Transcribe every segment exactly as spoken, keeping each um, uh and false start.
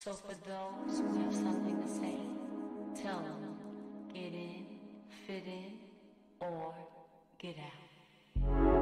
So for those who have something to say, tell them, get in, fit in, or get out.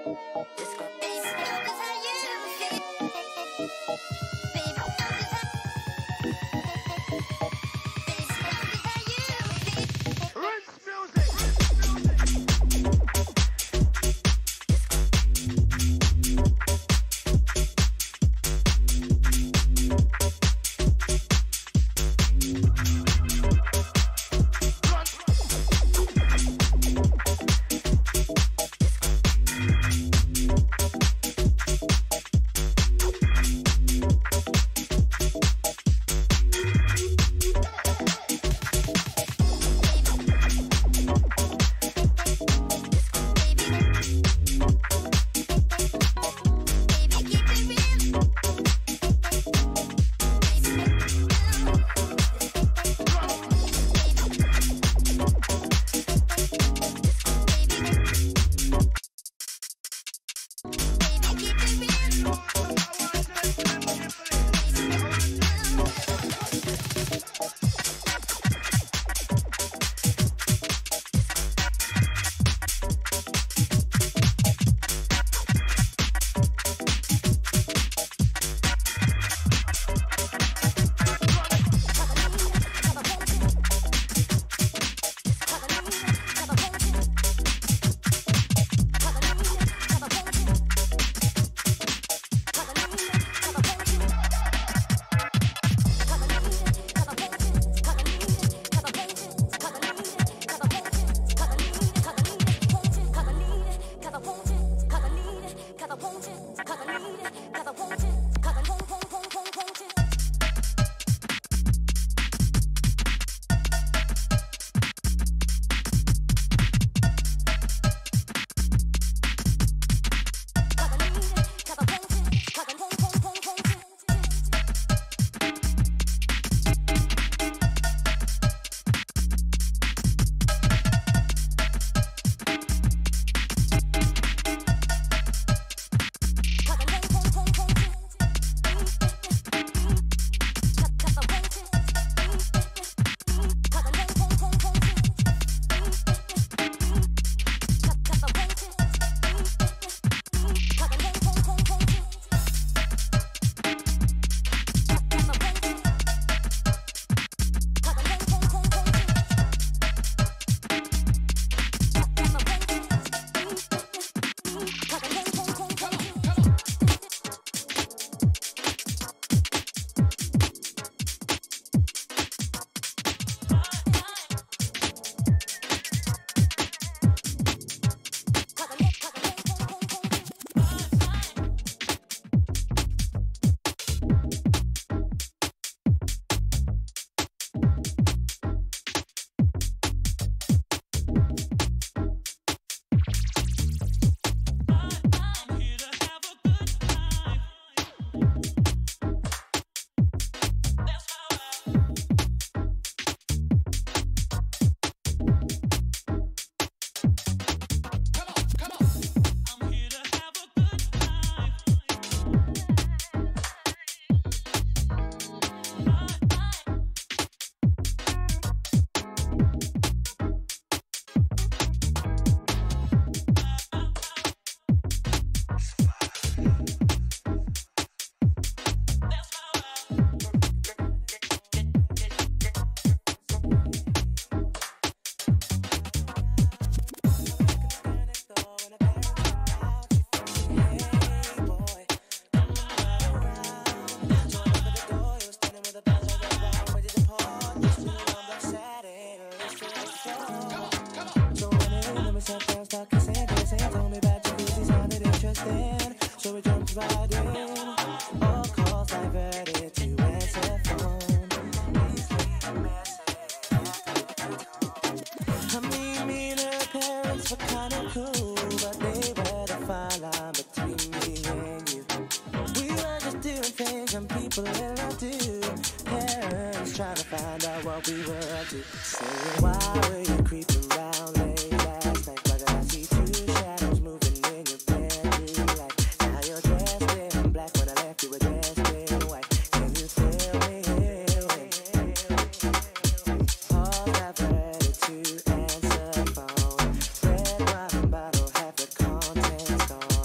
Red wine bottle, half the contents gone.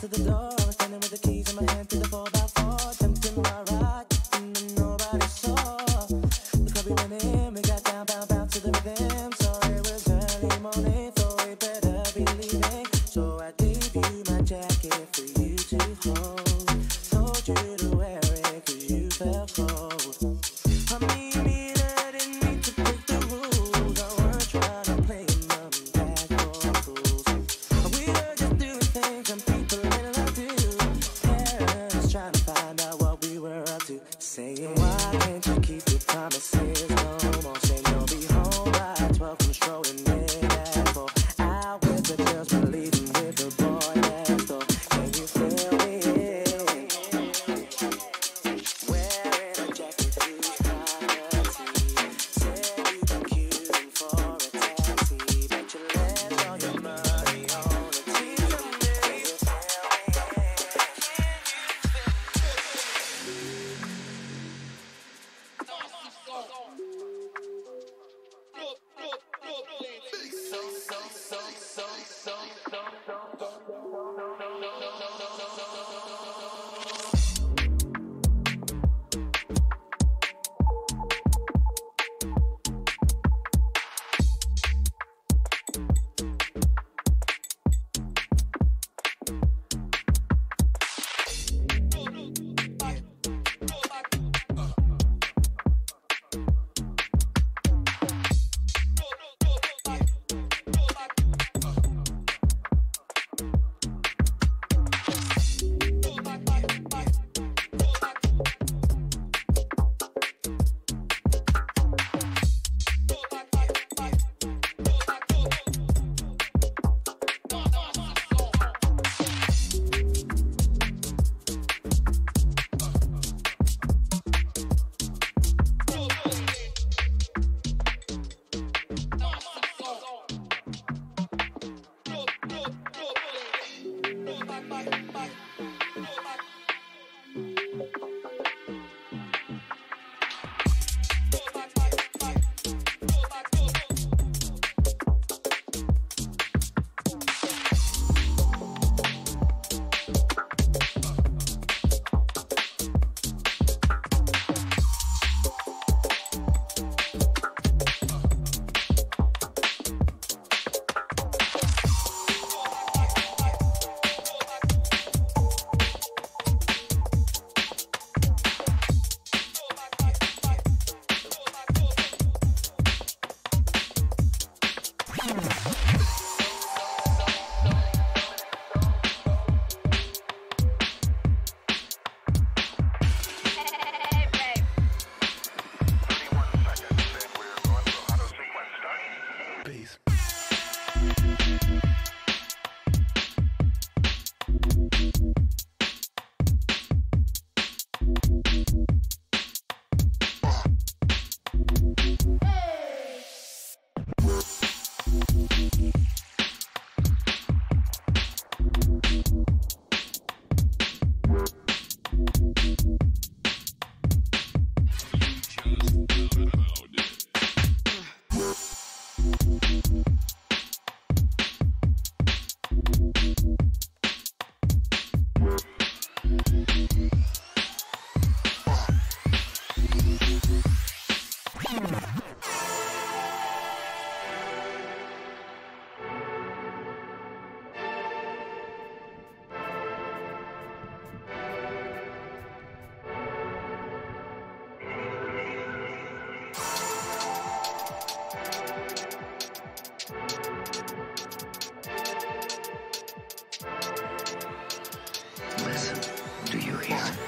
to the door, standing with the keys in my hand to the four by four, tempting my ride, and nobody saw. The club we went in, we got down, bound, bound to the rhythm. So it was early morning, so we better be leaving. So I gave you my jacket for you to hold. Told you to wear it 'cause you felt cold. I mean it, I didn't mean to break the rules. I weren't trying to play mom and dad for fools. We were just doing things some people in love do. Parents trying to find out what we were up to. Saying, why can't you keep your promises no more? Saying you'll be home by twelve from strolling in at four. Out with the girls, but leaving with the boy next door. Can you feel me? Wearing a jacket through privacy. Said you were queuing for a taxi, but you left all your money on the T V. Can you feel Listen, do you hear?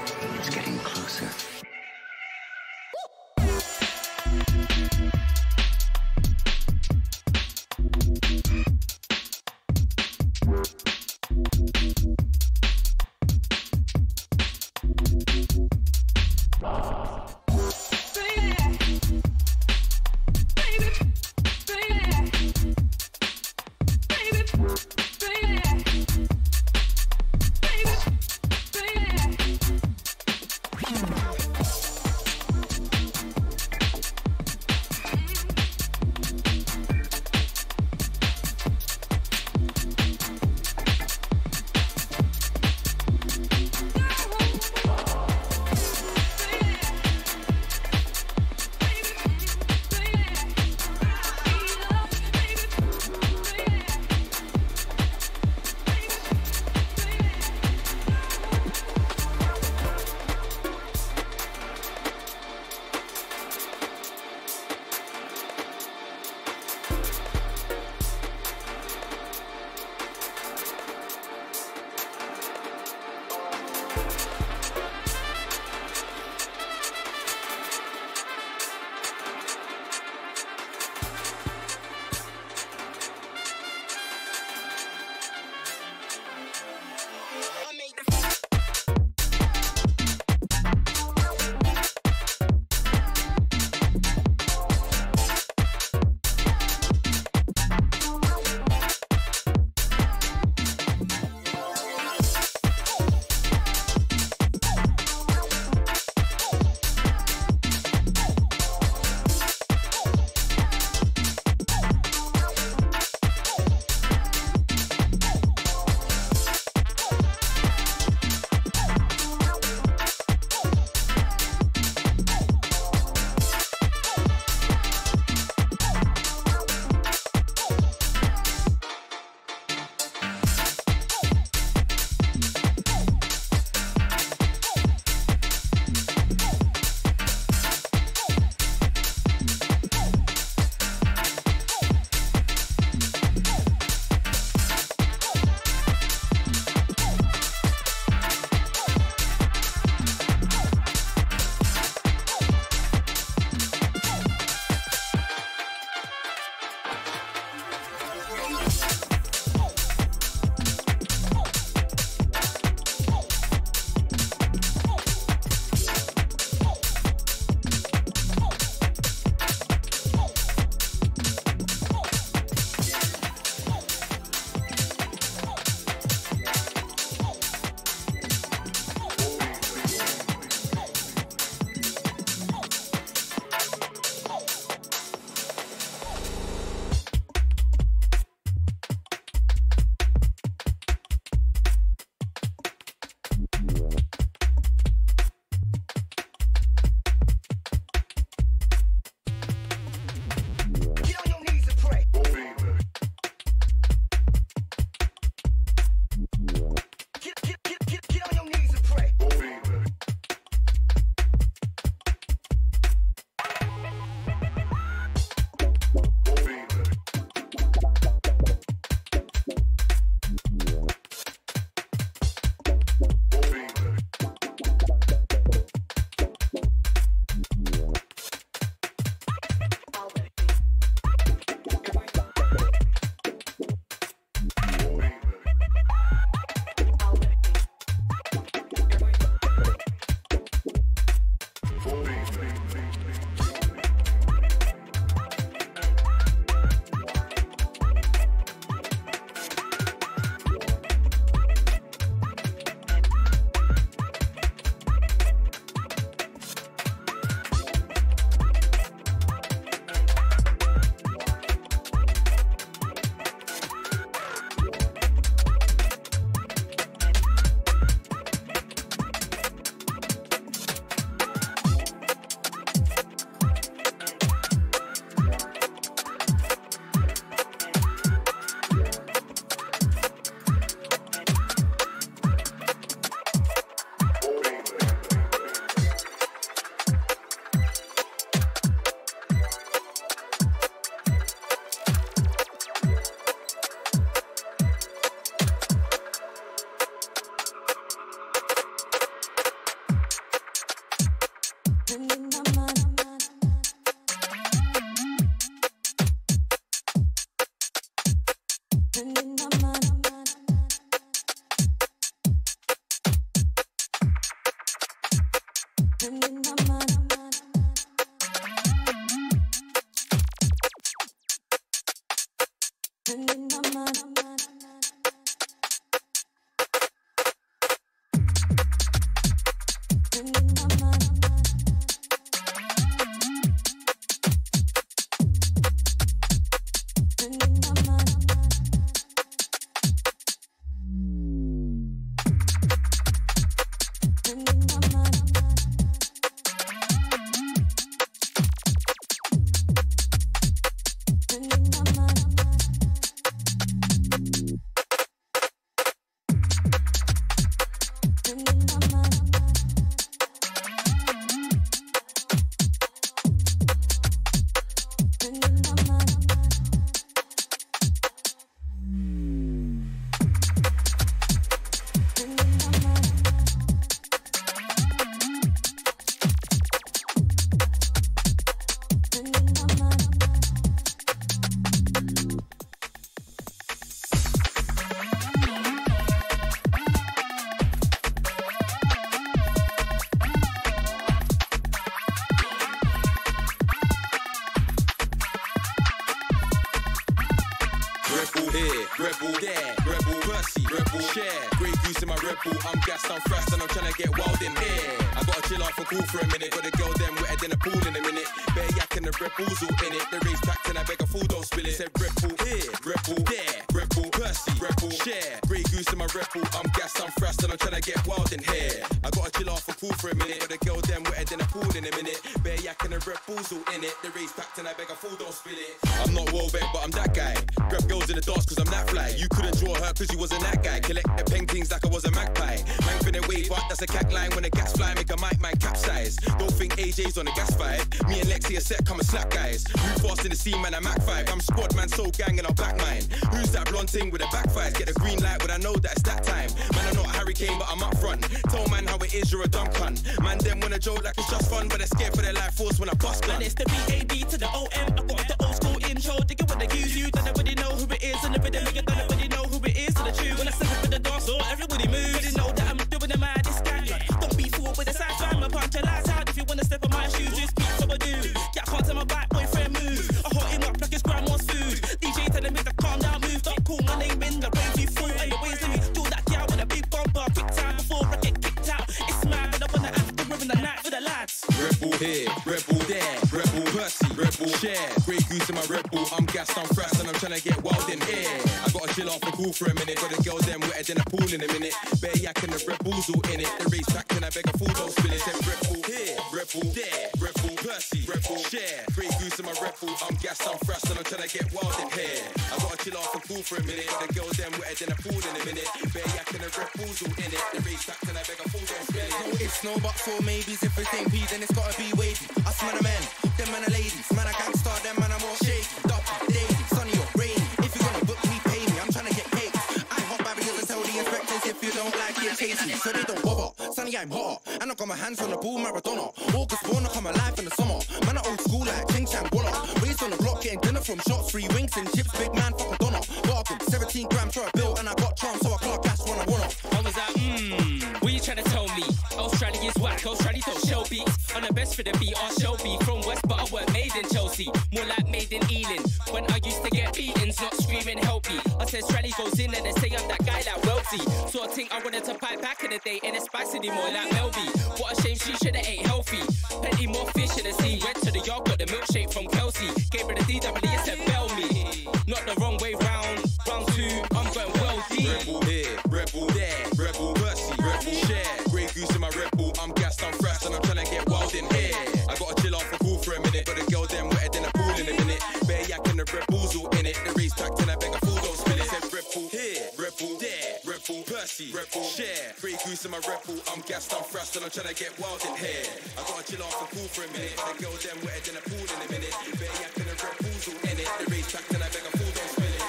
Rebel, there, rebel, Percy, rebel, share. Grey goose in my rebel, I'm gassed, I'm thrashed, and I'm trying to get wild in here. I gotta chill off and cool for a minute, got a girl them wetter than a pool in a minute. Bear yak and the rebels all in it. The race packed and I beg a fool, don't spill it. Said rebel, here, rebel, there, rebel, Percy, rebel, share. Grey goose in my rebel, I'm gassed, I'm thrashed, and I'm trying to get wild in here. I gotta chill off and cool for a minute, got a girl them wetter than a pool in a minute. Bear yak and the rebels all in it. The race packed and I beg a fool, don't spill it. I'm not well vet, but I'm that guy. Grab girls in the dance cause I'm that fly. You couldn't draw her cause you wasn't that guy. Collect the paintings like I was a magpie. Man finna wave but that's a cat line. When the gas fly make a mic man capsize. Don't think A J's on the gas five. Me and Lexi are set, come and slap guys. Move fast in the scene man, I'm Mac five. I'm squad man, soul gang and I'll back mine. Who's that blonde thing with the backfires? Get the green light when I know that it's that time. Man I'm not Harry Kane but I'm up front. Tell man how it is, you're a dumb cunt. Man them wanna joke like it's just fun, but they're scared for their life force when I bust gun. And it's the B A D to the O M. I got the old school intro. They get when they use you, don't nobody know who it is. And the rhythm make it, don't nobody know who it is. To the tune when I step up in the dance floor, everybody moves. They know that I'm doing the maddest gang. Don't be fooled with the side time. I punch your lights out if you wanna step on my shoes. Just keep so I do. Yeah, I can't tell my back boyfriend move. I hot him up like his grandma's food. D J telling me to calm down, move. Don't call my name in the rave you fool. Anyways, let me do that yeah with a big bumper. Quick time before I get kicked out. It's mad, but I wanna after ruin the night for the lads. Rebel here, rebel there, rebel Percy, rebel share. Grey goose in my rebel, I'm gassed, I'm thrashed, and I'm trying to get wild in here. I gotta chill off and cool for a minute, got a girl them wetter than a pool in a minute. Bear yak and the rebels all in it. The race packed and I beg a fool, don't spill it. Said rebel here, rebel there, rebel Percy, rebel share. Grey goose in my rebel, I'm gassed, I'm thrashed, and I'm trying to get wild in here. I gotta chill off and cool for a minute, got a girl them wetter than a pool in a minute. Bear yak and the rebels all in it. The race packed and I beg a fool, don't spill it. No ifs, no buts or maybes. If it's ain't P, then it's gotta be wavy. Us man are men, them man are ladies. Man are gangsta, them man are more shaky. Dumpy, daily, sunny or rainy. If you're gonna book me, pay me. I'm trying to get paid. I hop back because I tell the inspectors if you don't like it, chase me. So they don't bother. Sunny, I'm hot. And I got my hands on the ball, Maradona. August born, I come alive in the summer. Man are old school like Ching Chang Walla. Raised on the block, getting dinner from shots, free wings and chips. Big man, fuck a donor. Bargain, seventeen grams for a bill, and I got charm, so I clock gas when I wanna. I was like, mmm, what you trying to tell me? Australia is whack, Australia don't show beats. I'm the best for the beat, I'll show beat. From West, but I weren't made in Chelsea. More like made in Ealing. When I used to get beatings, not screaming help me. I said Australia goes in and they say I'm that guy like wealthy. So I think I wanted to pipe back in the day and it's spicy anymore like Melby. What a shame she should've ate healthy. Plenty more fish in the sea. Went to the yard, got the milkshake from Kelsey. Gave her the D W and said bell me. Not the wrong way round. Round two, I'm going wealthy. Rebel here, rebel there, rebel Percy, rebel share. Grey goose in my rebel, I'm gassed, I'm thrashed, and I'm trying to get wild in here. I gotta chill off and cool for a minute, got a girl them wetter than a pool in a minute. Bear yak and the rebels all in it. The race packed and I beg a fool, don't spill it. Said rebel here, rebel there, rebel Percy, rebel share. Grey goose in my rebel, I'm gassed, I'm thrashed, and I'm trying to get wild in here. I gotta chill off and cool for a minute, got a girl them wetter than a pool in a minute. Bear yak and the rebels all in it. The race packed and I beg a fool, don't spill it.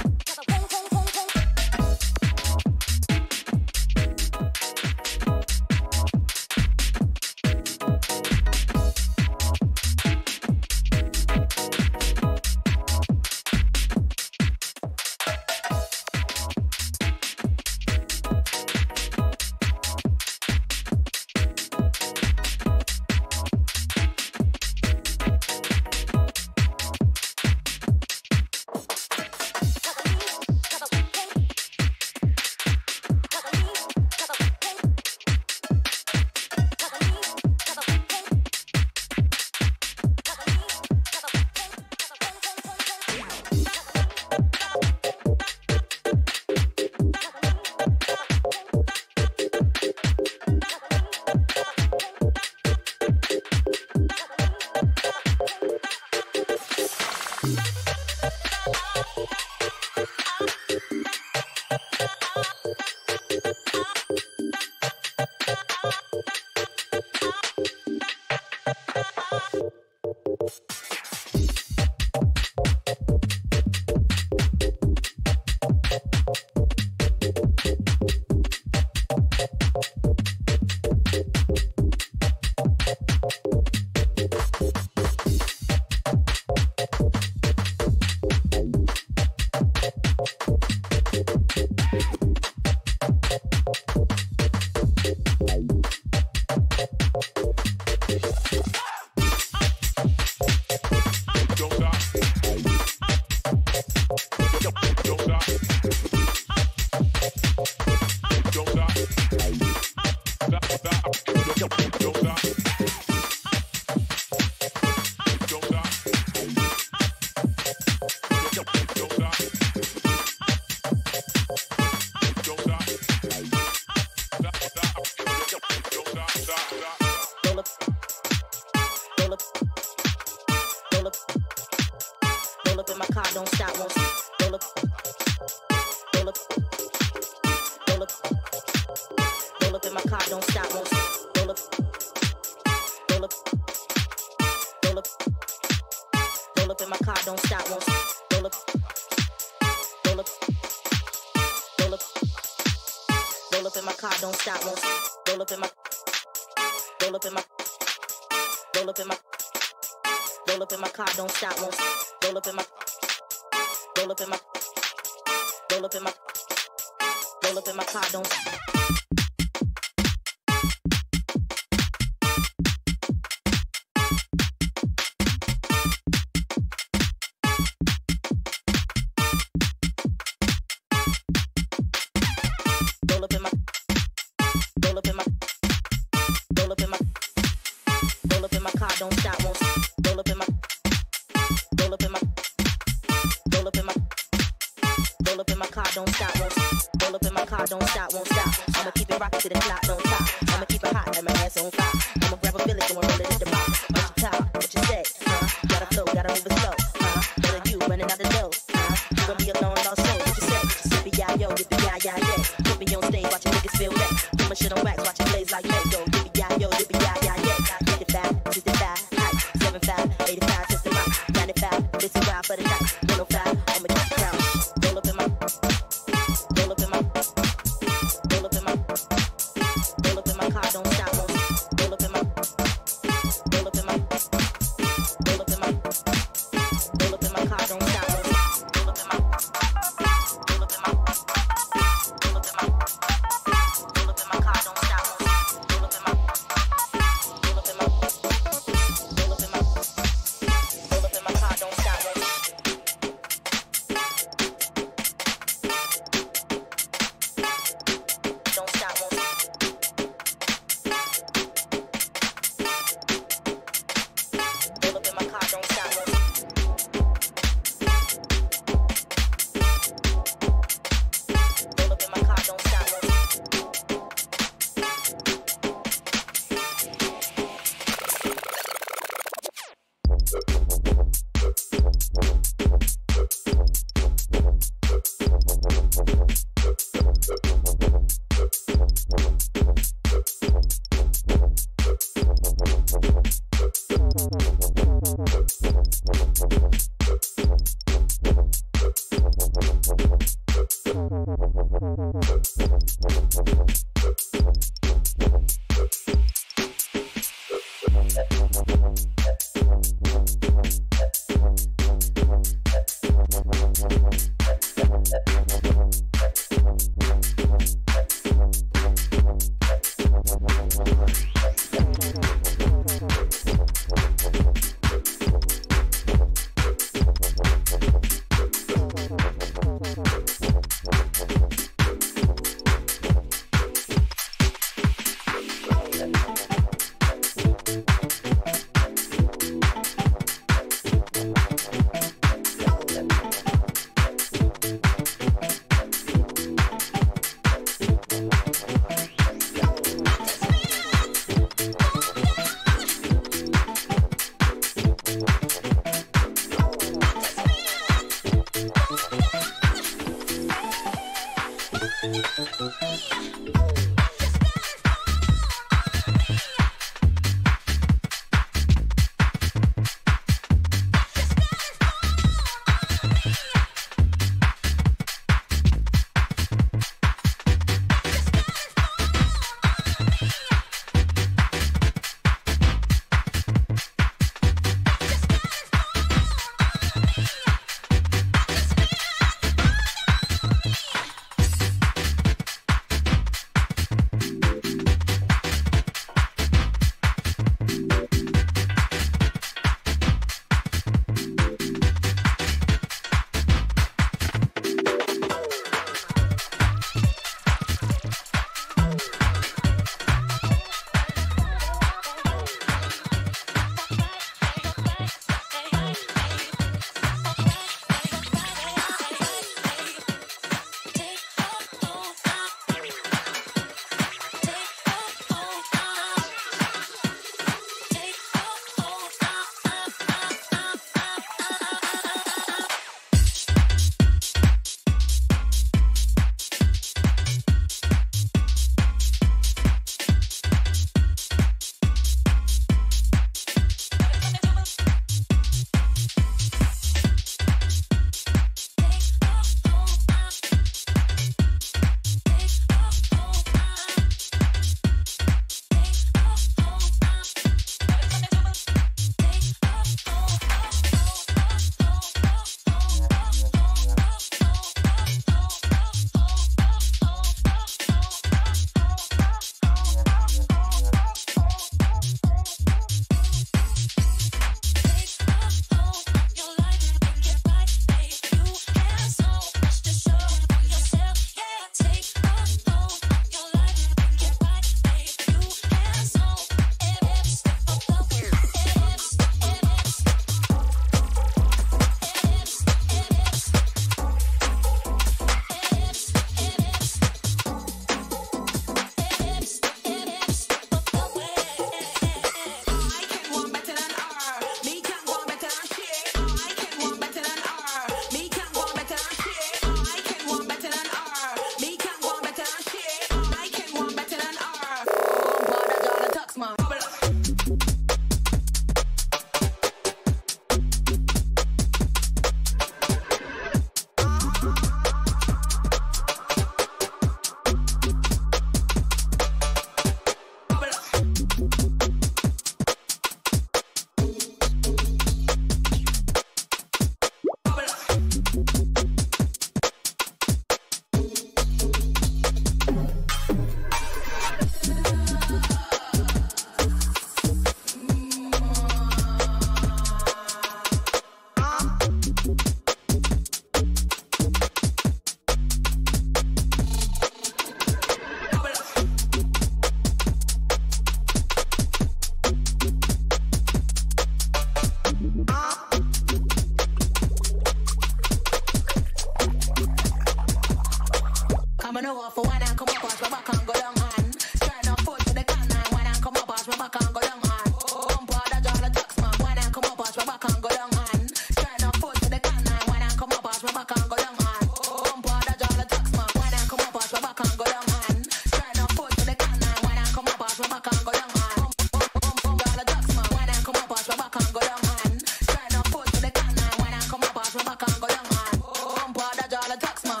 Me know off for one and come up, pass my back and go down hand. Try not foot to the can and one and come up, pass my back and go down hand. Bump out the jaw, the tax man. One and come up, pass my back and go down hand. Try not foot to the can and one and come up, pass my back and go down hand. Bump out the jaw, the tax man. One and come up, pass my back and go down hand. Try not foot to the can and one and come up, pass my back and go down hand. Bump out the tax man. One and come up, pass my back and go down hand. Try not foot to the can and one and come up, pass my back and go down hand. Bump out the jaw, the tax man.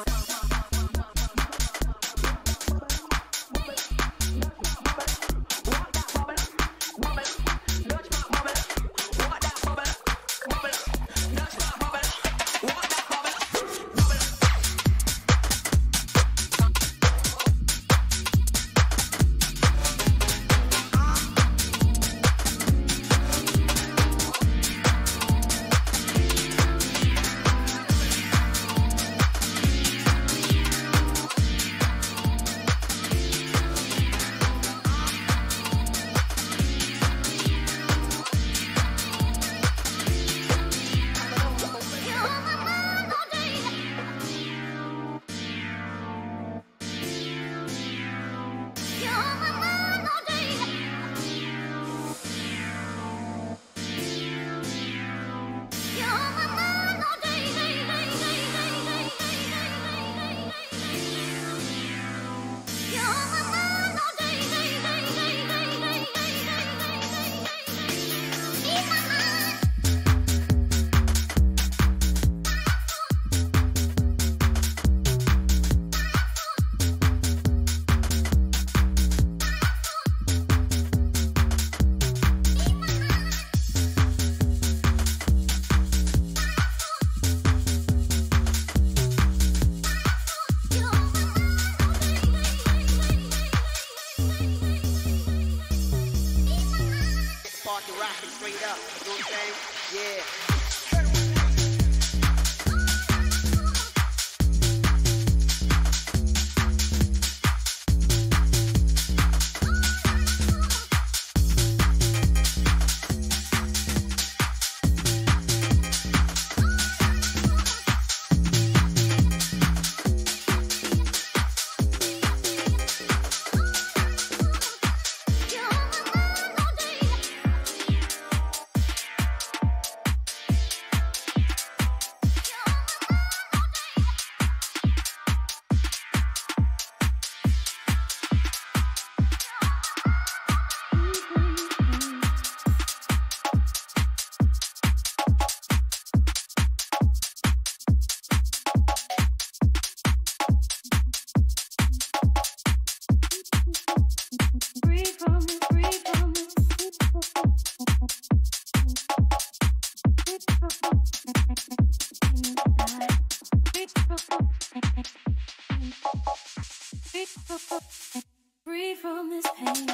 Free from this pain.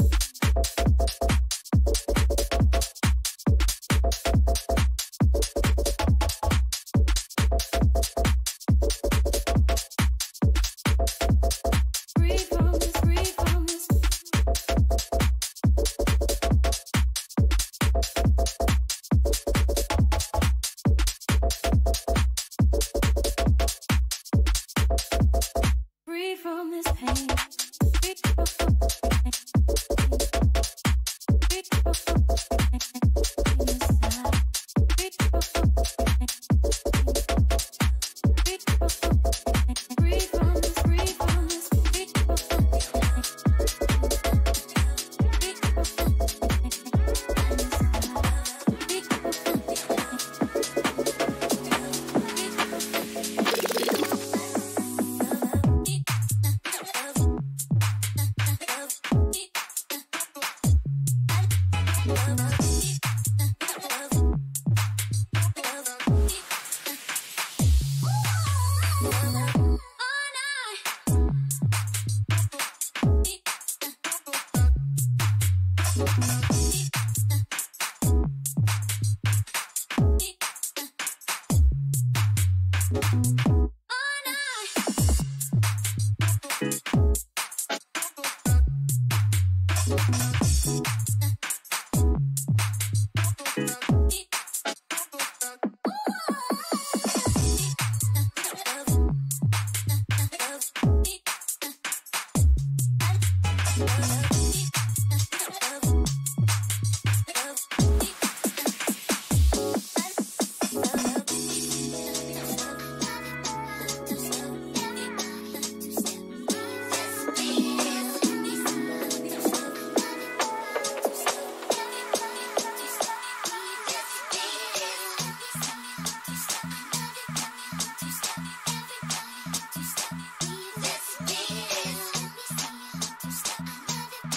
Free from this, free from this. Free from this pain. Beep. This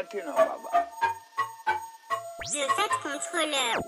you know, Baba. Je fais contrôleur.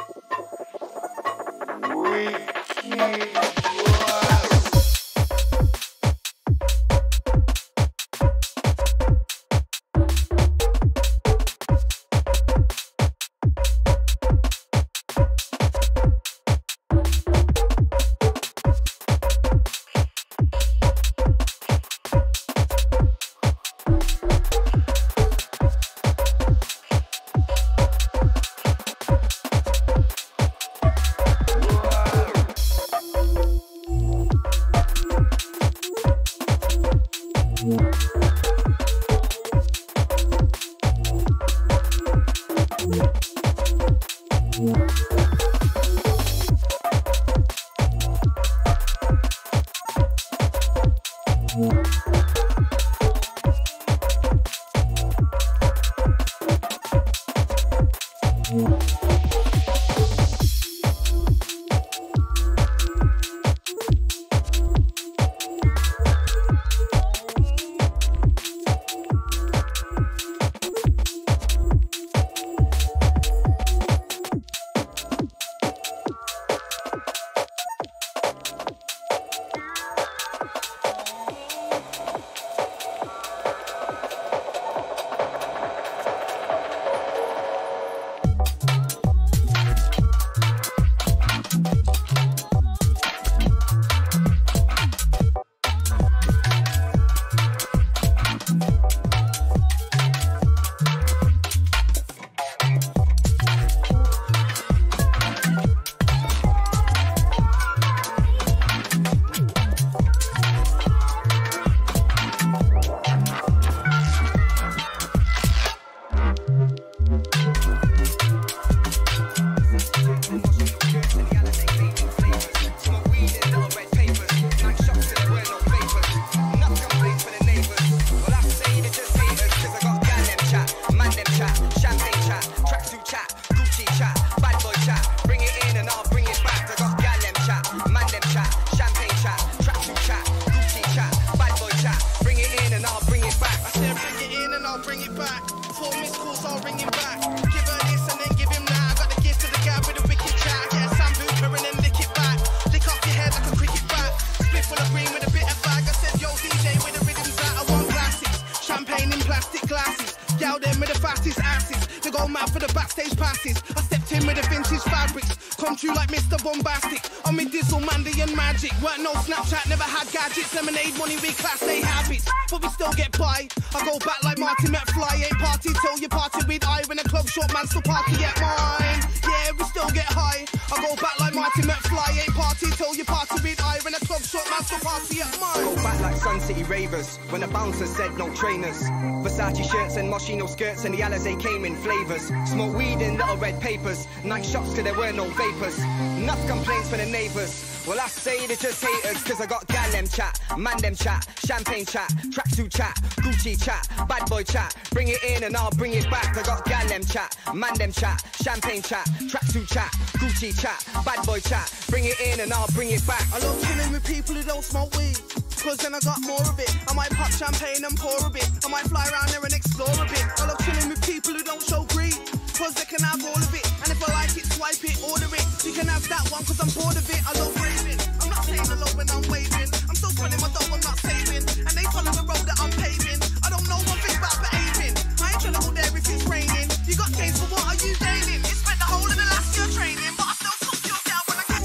When the bouncer said no trainers, Versace shirts and Moschino skirts and the Alizé came in flavors. Smoke weed in little red papers, night shots till there were no vapors. Enough complaints for the neighbors. Well, I say they're just haters, cause I got gal them chat, man them chat, champagne chat, tracksuit chat, Gucci chat, bad boy chat. Bring it in and I'll bring it back. I got gal them chat, man them chat, champagne chat, tracksuit chat, Gucci chat, bad boy chat. Bring it in and I'll bring it back. I love chilling with people who don't smoke weed, cause then I got more of it. I might pop champagne and pour a bit. I might fly around there and explore a bit. I love chilling with people who don't show greed, cause they can have all of it. And if I like it, swipe it, order it. You can have that one cause I'm bored of it. I love raving, I'm not playing alone when I'm waving. I'm still running my dough, I'm not saving. And they follow the road that I'm paving. I don't know one thing about behaving. I ain't trying to go there if it's raining. You got gains for what are you gaining? You spent the whole of the last year training, but I still talk to your girl when I get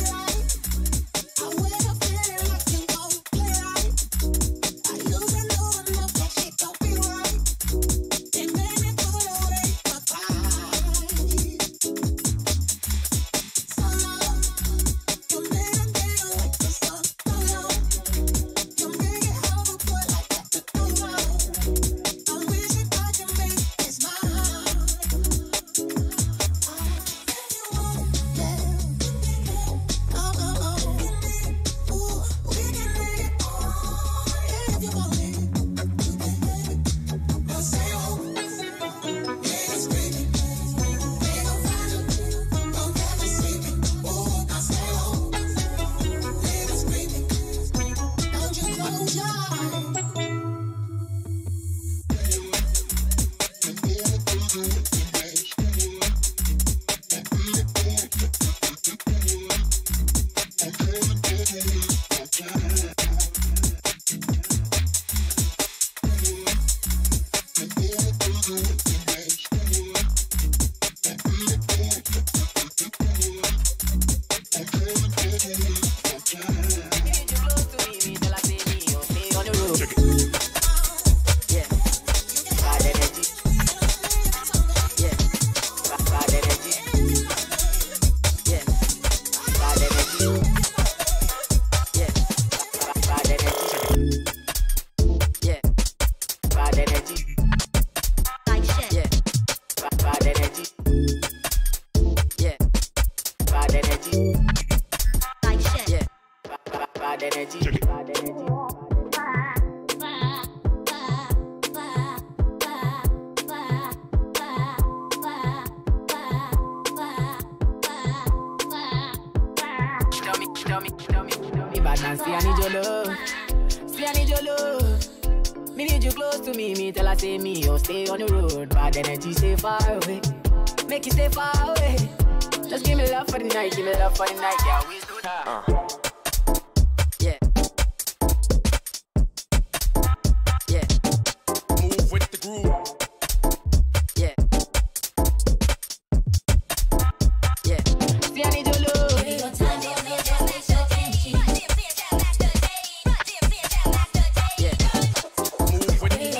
I wake up feeling like you go right. I use and know enough that shit don't be right. They made me put away my pride. So long, you made a deal bad man, see I need your love. See I need your love. Me need you close to me, me tell her say me, oh stay on the road. Bad energy stay far away, make you stay far away. Just give me love for the night, give me love for the night, yeah, always do that. Uh. Yeah. Yeah. Move with the groove. Yeah. Yeah. See I need your love. Give me your time, give me your time, make sure energy. Yeah. Move with the groove.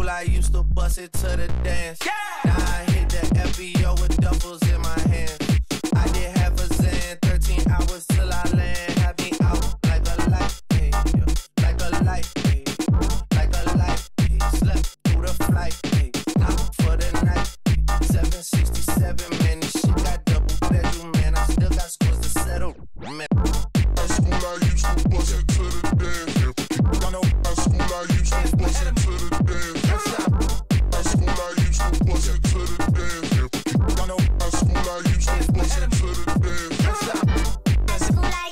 school, I used to bust it to the dance. Yeah. Now I hit the F B O with duffels in my hands. I did half a zen, thirteen hours till I land. Had me out like a light, hey, yeah. Like a light, hey. Like a light, hey. Slept through the flight, hey. Out for the night, hey. seven sixty-seven, man, this shit got double bedroom, man. I still got scores to settle, man. At school, I used to bust it to the dance. Y'all know at school, I used to bust it to the dance. At school, I used to bust it to the dance. Y'all know at school, I used to bust it to the dance. At school, I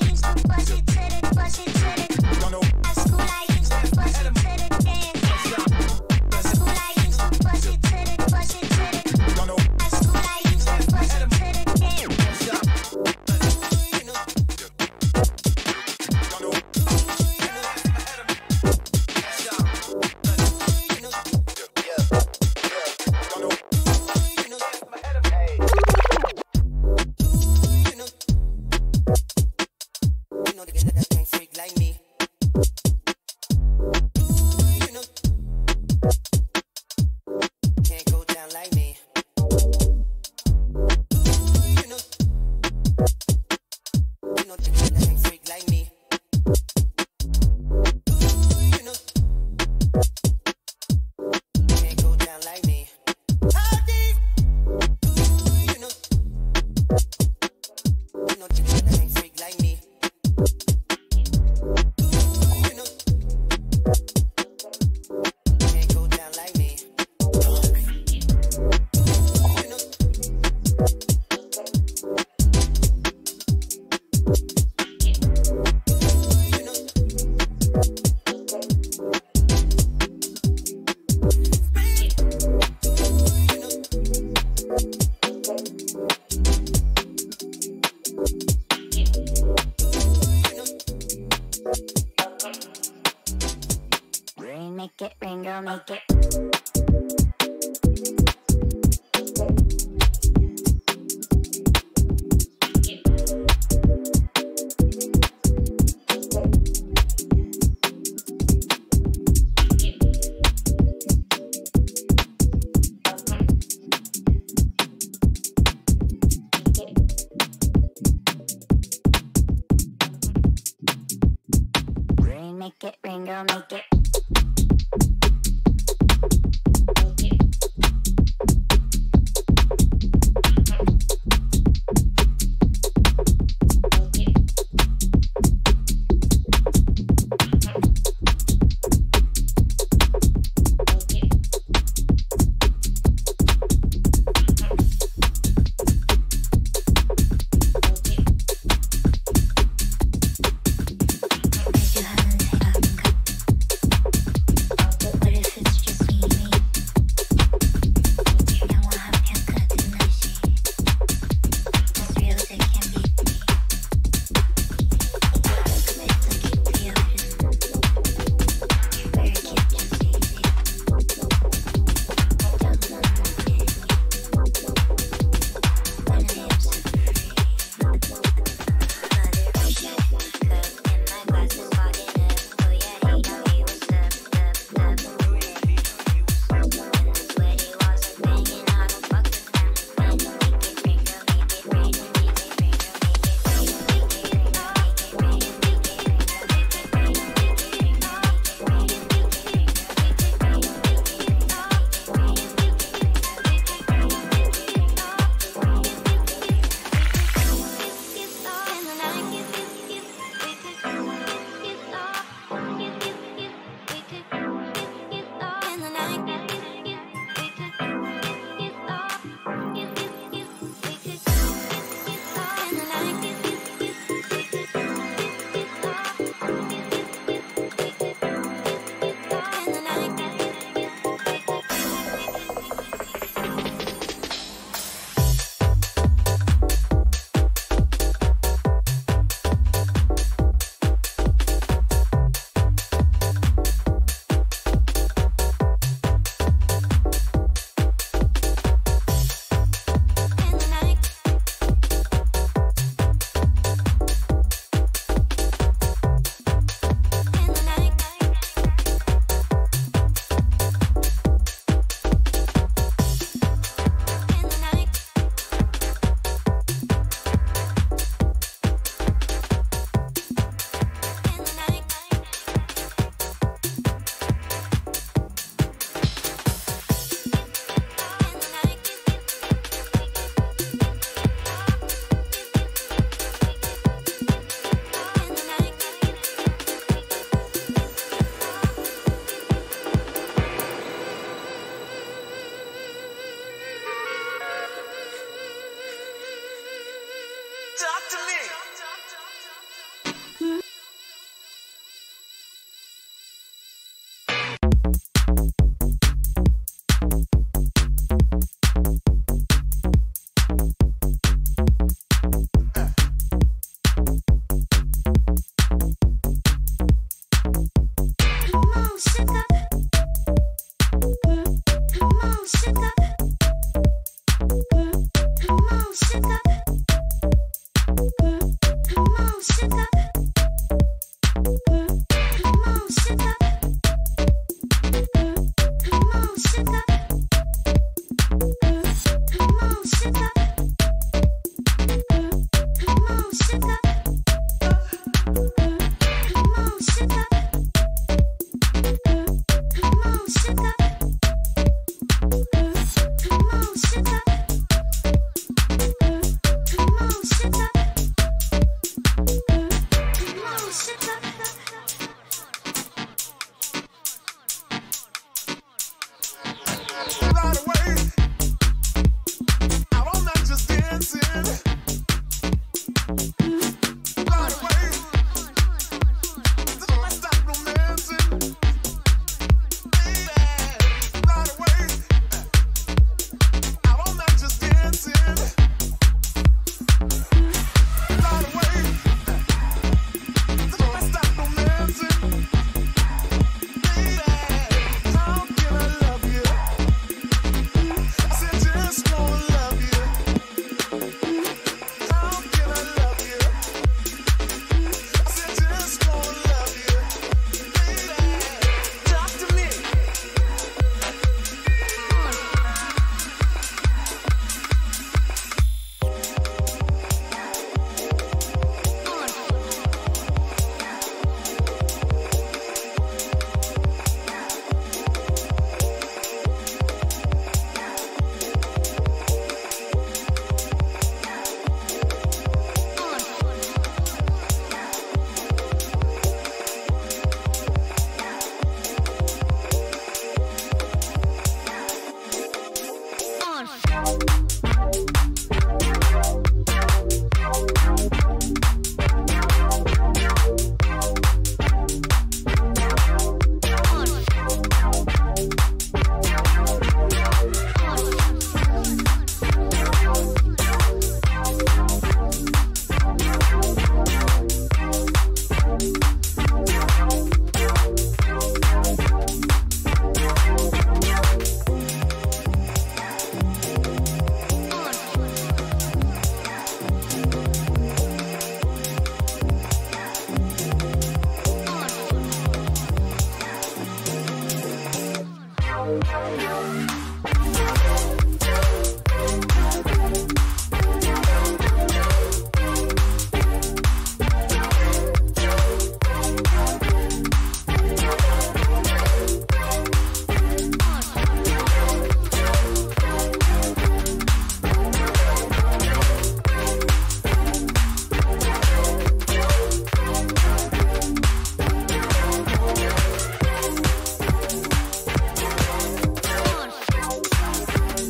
Thank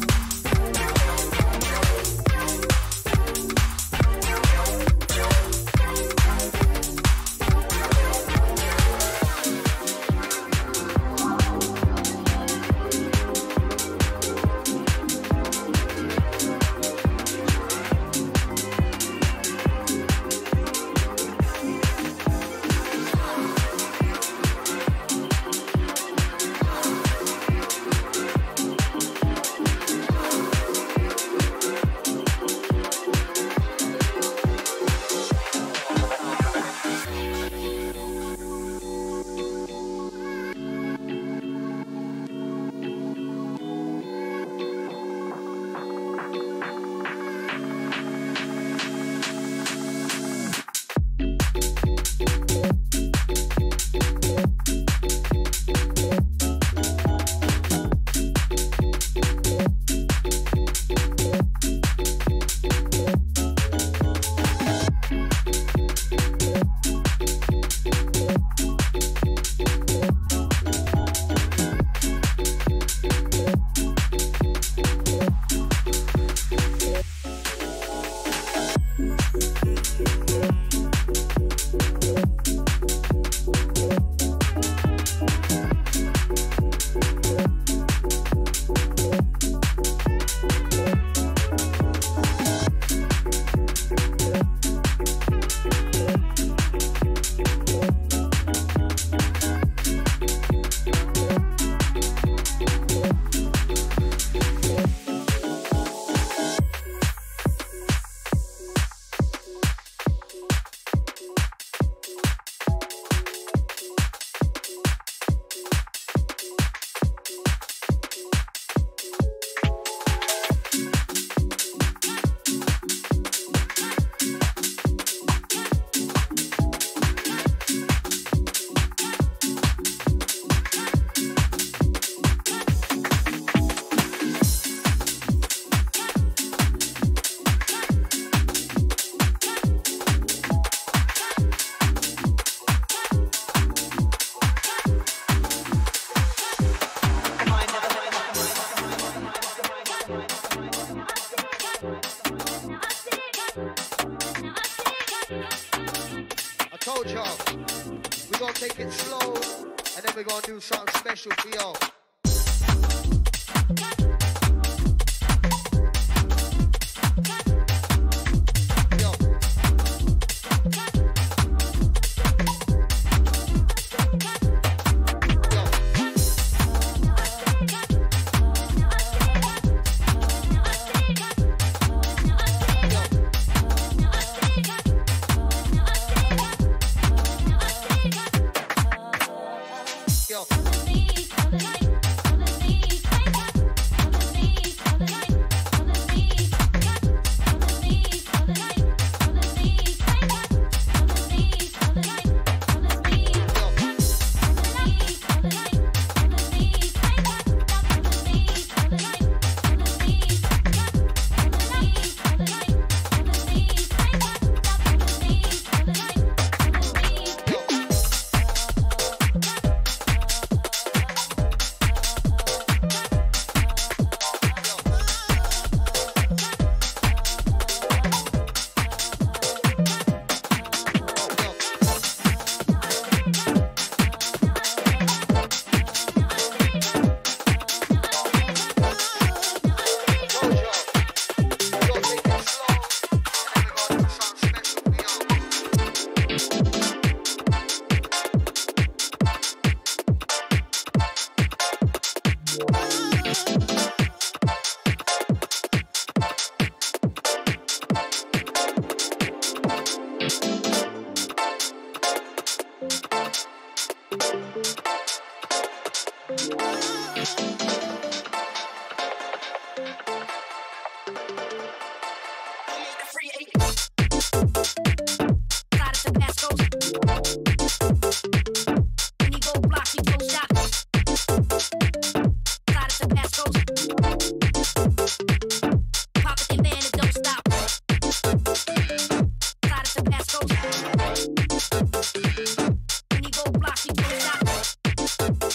take it slow, and then we're gonna do something special for y'all.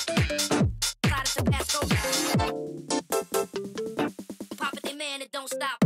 Don't stop.